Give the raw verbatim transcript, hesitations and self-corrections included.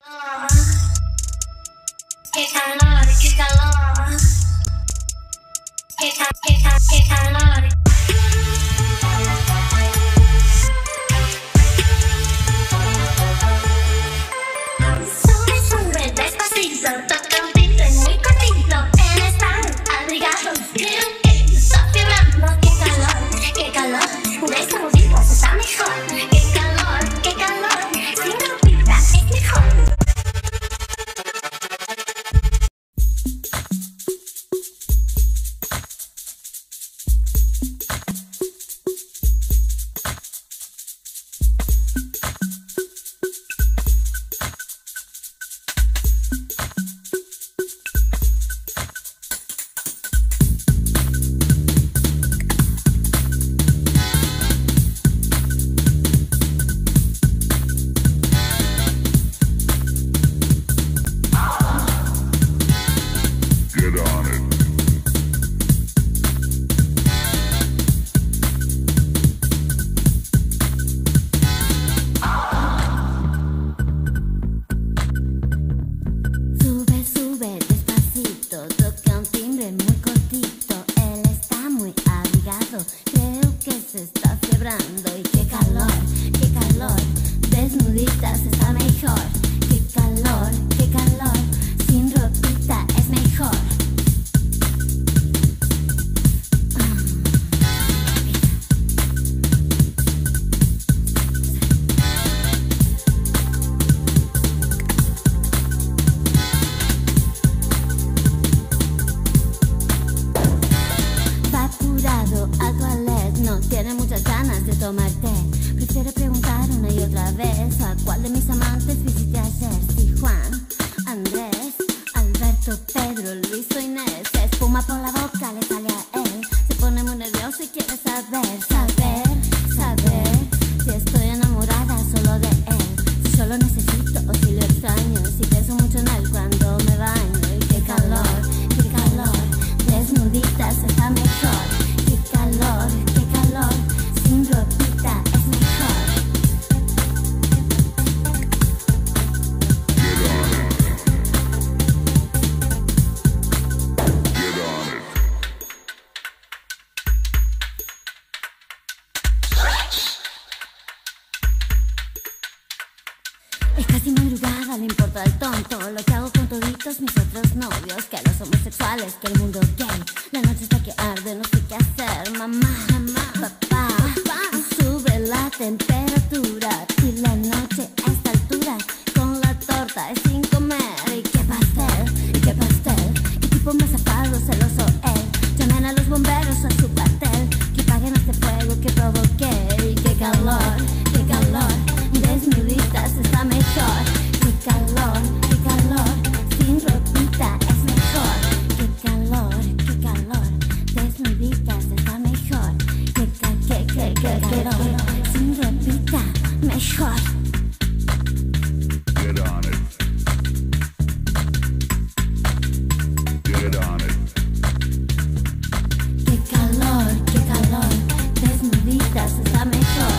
Qué calor, qué calor. Qué ca, qué ca, qué calor. Sube, sube, despacito, toca un timbre muy cortito. Él está abrigado, creo que está fiebrando. Qué calor, qué calor, desnuditas está mejor. Qué calor, qué calor, sin ropita es mejor. Creo que se está fiebrando. Y qué calor, qué calor, desnuditas está mejor. Qué calor, qué calor, sin ropita es mejor. Al toilet, no tiene muchas ganas de tomar té. Prefiere preguntar una y otra vez a cuál de mis amantes visité ayer. Si Juan, Andrés, Alberto, Pedro, Luis o Inés. Espuma por la boca le sale a él. Se pone muy nervioso y quiere saber, saber, saber si estoy enamorada solo de él, si solo necesito o si lo extraño, si pienso mucho en él cuando me baño. Y qué calor, qué calor, desnuditas está mejor. Qué calor, qué calor, sin ropita es mejor. Es casi madrugada, le importa el tonto lo que hago con toditos mis otros novios, que los homosexuales, que el mundo gay. La noche está que arde, no sé qué hacer. Mamá, mamá, papá, papá. Sube la temperatura y la noche a esta altura con la torta y sin comer. Y qué pastel, y qué pastel, qué tipo más zafado, celoso él. Llamen a los bomberos a su cuartel, que paguen este fuego que provoqué. Y qué calor, qué calor, desnuditas está mejor. Qué calor, qué calor, sin ropita es mejor. Qué calor, qué calor, desnuditas está mejor. Qué ca, qué, qué, qué calor, sin ropita mejor. Get on it. Get on it. Qué calor, qué calor, desnuditas está mejor.